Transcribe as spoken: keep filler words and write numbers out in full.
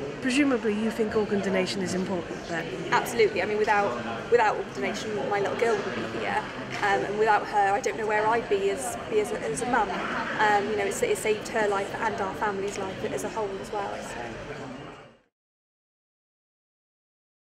presumably you think organ donation is important then? Absolutely. I mean, without without organ donation, my little girl wouldn't be here, um, and without her, I don't know where I'd be as be as a, as a mum. Um, you know, it's, it saved her life and our family's life as a whole as well. So.